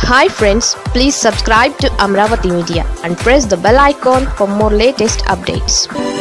Hi friends, please subscribe to Amravati Media and press the bell icon for more latest updates.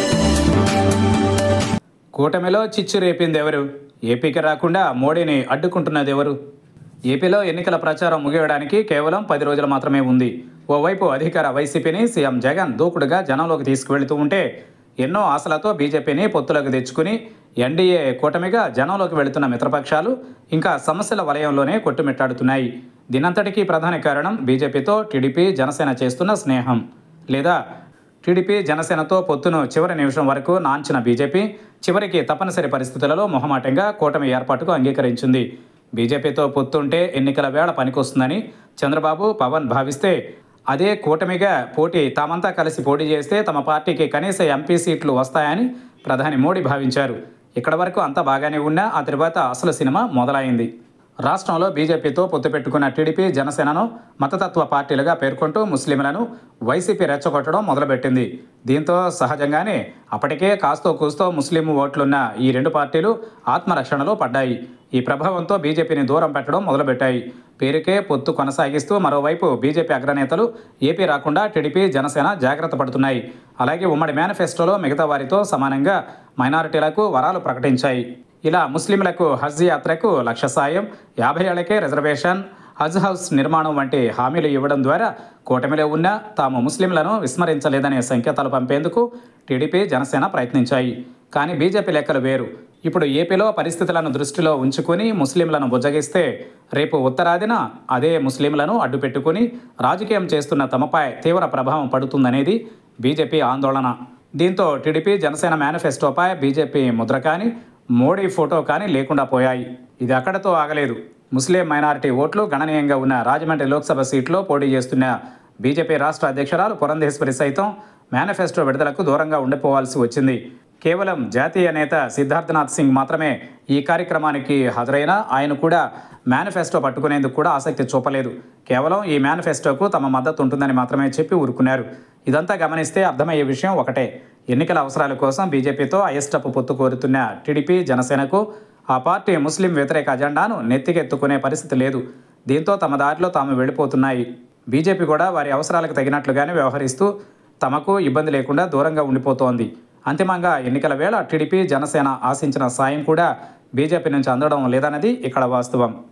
కూటమిలో చిచ్చు రేపింది ఎవరు? ఏపీకి రాకుండా మోడీని అడ్డుకుంటున్నది ఎవరు? ఏపీలో ఎన్నికల ప్రచారం ముగియడానికి కేవలం 10 రోజులు మాత్రమే ఉంది. ఓవైపు అధికార వైసీపీని సీఎం జగన్ దూకుడుగా జనంలోకి తీసుకువెళుతూ ఉంటే, ఎన్నో ఆశలతో బీజేపీని పొత్తులోకి తెచ్చుకుని ఎన్డీఏ కూటమిగా జనంలోకి వెళుతున్న మిత్రపక్షాలు ఇంకా సమస్యల వలయంలోనే కొట్టుమిట్టాడుతున్నాయి. దీనంతటికీ ప్రధాన కారణం బీజేపీతో టీడీపీ జనసేన చేస్తున్న స్నేహం, లేదా టీడీపీ జనసేనతో పొత్తును చివరి నిమిషం వరకు నాంచిన బీజేపీ చివరికి తప్పనిసరి పరిస్థితులలో మొహమాటంగా కూటమి ఏర్పాటుకు అంగీకరించింది. బీజేపీతో పొత్తుంటే ఎన్నికల వేళ పనికొస్తుందని చంద్రబాబు, పవన్ భావిస్తే, అదే కూటమిగా తామంతా కలిసి పోటీ చేస్తే తమ పార్టీకి కనీస ఎంపీ సీట్లు వస్తాయని ప్రధాని మోడీ భావించారు. ఇక్కడ వరకు అంతా బాగానే ఉన్నా ఆ తర్వాత అసలు సినిమా మొదలైంది. రాష్ట్రంలో బీజేపీతో పొత్తు పెట్టుకున్న టీడీపీ జనసేనను మతతత్వ పార్టీలుగా పేర్కొంటూ ముస్లింలను వైసీపీ రెచ్చగొట్టడం మొదలుపెట్టింది. దీంతో సహజంగానే అప్పటికే కాస్తో కూస్తో ముస్లిం ఓట్లున్న ఈ రెండు పార్టీలు ఆత్మరక్షణలో పడ్డాయి. ఈ ప్రభావంతో బీజేపీని దూరం పెట్టడం మొదలుపెట్టాయి. పేరుకే పొత్తు కొనసాగిస్తూ మరోవైపు బీజేపీ అగ్రనేతలు ఏపీ రాకుండా టీడీపీ జనసేన జాగ్రత్త పడుతున్నాయి. అలాగే ఉమ్మడి మేనిఫెస్టోలో మిగతా వారితో సమానంగా మైనారిటీలకు వరాలు ప్రకటించాయి. ఇలా ముస్లింలకు హజ్ యాత్రకు 1,00,000 సాయం, 50 ఏళ్లకే రిజర్వేషన్, హజ్ హౌస్ నిర్మాణం వంటి హామీలు ఇవ్వడం ద్వారా కూటమిలో ఉన్న తాము ముస్లింలను విస్మరించలేదనే సంకేతాలు పంపేందుకు టీడీపీ జనసేన ప్రయత్నించాయి. కానీ బీజేపీ లెక్కలు వేరు. ఇప్పుడు ఏపీలో పరిస్థితులను దృష్టిలో ఉంచుకుని ముస్లింలను బుజ్జగిస్తే, రేపు ఉత్తరాదిన అదే ముస్లింలను అడ్డుపెట్టుకుని రాజకీయం చేస్తున్న తమపై తీవ్ర ప్రభావం పడుతుందనేది బీజేపీ ఆందోళన. దీంతో టీడీపీ జనసేన మేనిఫెస్టోపై బీజేపీ ముద్ర కానీ, మోడీ ఫోటో కానీ లేకుండా పోయాయి. ఇది అక్కడతో ఆగలేదు. ముస్లిం మైనారిటీ ఓట్లు గణనీయంగా ఉన్న రాజమండ్రి లోక్సభ సీట్లో పోటీ చేస్తున్న బీజేపీ రాష్ట్ర అధ్యక్షురాలు పురంధేశ్వరి సైతం మేనిఫెస్టో విడుదలకు దూరంగా ఉండిపోవాల్సి వచ్చింది. కేవలం జాతీయ నేత సిద్ధార్థనాథ్ సింగ్ మాత్రమే ఈ కార్యక్రమానికి హాజరైనా ఆయన కూడా మేనిఫెస్టో పట్టుకునేందుకు కూడా ఆసక్తి చూపలేదు. కేవలం ఈ మేనిఫెస్టోకు తమ మద్దతు ఉంటుందని మాత్రమే చెప్పి ఊరుకున్నారు. ఇదంతా గమనిస్తే అర్థమయ్యే విషయం ఒకటే: ఎన్నికల అవసరాల కోసం బీజేపీతో అయిష్టపు పొత్తు కోరుతున్న టీడీపీ జనసేనకు ఆ పార్టీ ముస్లిం వ్యతిరేక అజెండాను నెత్తికెత్తుకునే పరిస్థితి లేదు. దీంతో తమ దారిలో తాము వెళ్ళిపోతున్నాయి. బీజేపీ కూడా వారి అవసరాలకు తగినట్లుగానే వ్యవహరిస్తూ తమకు ఇబ్బంది లేకుండా దూరంగా ఉండిపోతోంది. అంతిమంగా ఎన్నికల వేళ టీడీపీ జనసేన ఆశించిన సాయం కూడా బీజేపీ నుంచి అందడం లేదన్నది ఇక్కడ వాస్తవం.